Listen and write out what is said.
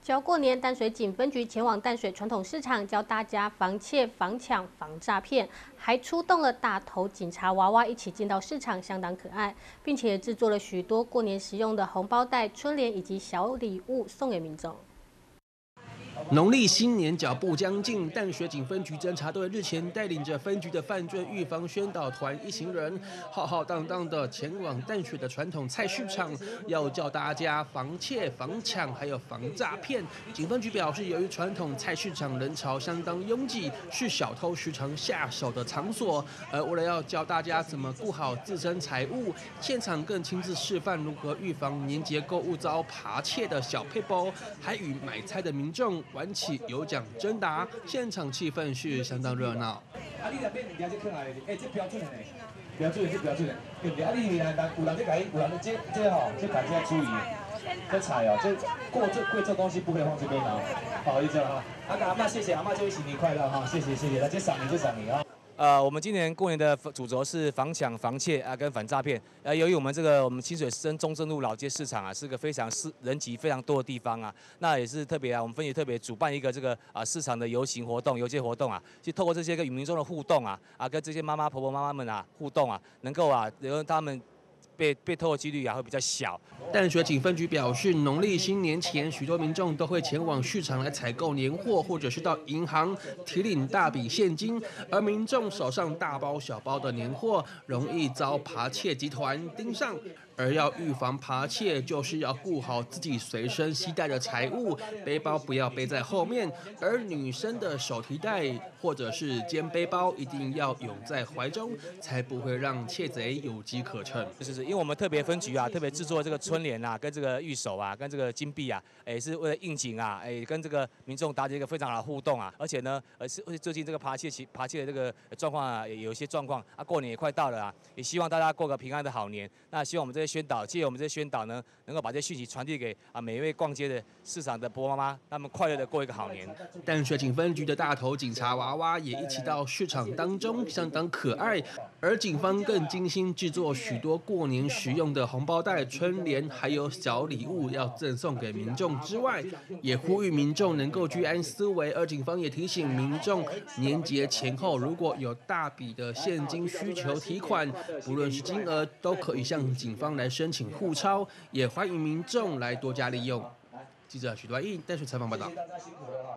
就要过年，淡水警分局前往淡水传统市场，教大家防窃、防抢、防诈骗，还出动了大头警察娃娃一起进到市场，相当可爱，并且制作了许多过年实用的红包袋、春联以及小礼物送给民众。 农历新年脚步将近，淡水警分局侦查队日前带领着分局的犯罪预防宣导团一行人，浩浩荡荡的前往淡水的传统菜市场，要叫大家防窃、防抢，还有防诈骗。警分局表示，由于传统菜市场人潮相当拥挤，是小偷时常下手的场所，而为了要教大家怎么顾好自身财物，现场更亲自示范如何预防年节购物遭扒窃的小撇步，还与买菜的民众 玩起有奖征答，现场气氛是相当热闹。 啊，你若买物件就看来，这标准的呢，标准的，这标准的，对不对？啊，你有人在改，有人这吼，这大家注意，这菜哦，这贵重东西不可以放这边哦，不好意思哈。阿妈，谢谢阿妈，祝你新年快乐哈，谢谢，来这赏你啊。 我们今年过年的主轴是防抢、防窃啊，跟反诈骗。由于我们清水深中正路老街市场啊，是个非常人集非常多的地方啊，那也是特别我们分局特别主办一个市场的游行活动、游街活动啊，去透过这些与民众的互动啊，跟这些婆婆妈妈们互动啊，能够让他们 被偷的几率会比较小。 淡水警分局表示，农历新年前，许多民众都会前往市场来采购年货，或者是到银行提领大笔现金。而民众手上大包小包的年货，容易遭扒窃集团盯上。而要预防扒窃，就是要顾好自己随身携带的财物，背包不要背在后面，而女生的手提袋或者是肩背包一定要拥在怀中，才不会让窃贼有机可乘。 是，因为我们特别分局特别制作这个春联跟这个玉手跟这个金币是为了应景跟这个民众达成一个非常好的互动而且呢，是最近这个扒窃的这个状况也有一些状况过年也快到了也希望大家过个平安的好年。那希望我们这些宣导，借我们这些宣导呢，能够把这些讯息传递给每一位逛街的市场的婆婆妈妈，他们快乐的过一个好年。 淡水警分局的大头警察娃娃也一起到市场当中，相当可爱。而警方更精心制作许多过年实用的红包袋、春联，还有小礼物要赠送给民众之外，也呼吁民众能够居安思危。而警方也提醒民众，年节前后如果有大笔的现金需求提款，不论是金额，都可以向警方来申请互钞，也欢迎民众来多加利用。记者许端义淡水采访报道。